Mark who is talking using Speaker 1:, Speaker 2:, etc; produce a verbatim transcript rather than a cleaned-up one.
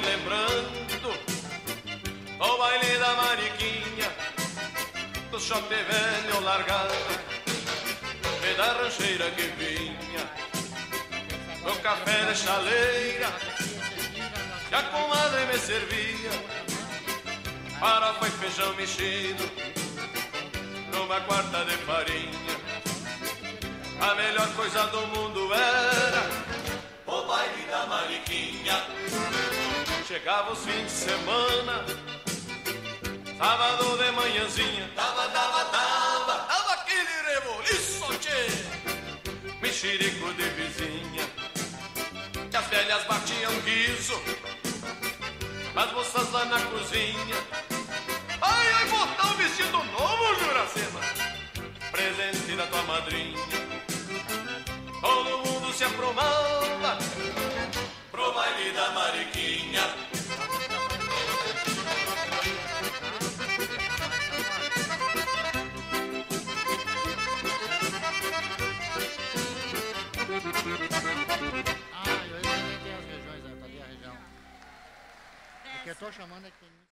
Speaker 1: lembrando o baile da Mariquinha, do chope velho largado e da rancheira que vinha, do café de chaleira que a comadre me servia, farofa e feijão mexido numa quarta de farinha. A melhor coisa do mundo era o baile da Mariquinha. Chegava os fins de semana, sábado de manhãzinha, tava, tava, tava, tava aquele reboliço, tchê, mexerico de vizinha, que as velhas batiam guiso, as moças lá na cozinha. Ai, ai, botar um vestido novo, Juracema, presente da tua madrinha. Todo mundo se aprumava pro baile da Mariquinha.
Speaker 2: Ah, eu inventei as regiões, tá ali a região. O que eu tô chamando é que tem